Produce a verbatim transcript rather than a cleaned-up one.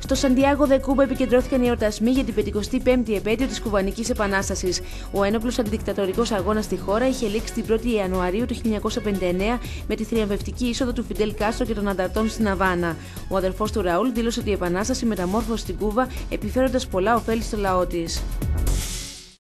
Στο Σαντιάγο δε Κούμπα επικεντρώθηκαν οι εορτασμοί για την πεντηκοστή πέμπτη επέτειο της Κουβανικής Επανάστασης. Ο ένοπλος αντιδικτατορικός αγώνας στη χώρα είχε λήξει την πρώτη Ιανουαρίου του χίλια εννιακόσια πενήντα εννέα με τη θριαμβευτική είσοδο του Φιντέλ Κάστρο και των ανταρτών στην Αβάνα. Ο αδελφός του Ραούλ δήλωσε ότι η Επανάσταση μεταμόρφωσε την Κούβα, επιφέροντας πολλά ωφέλη στο λαό της.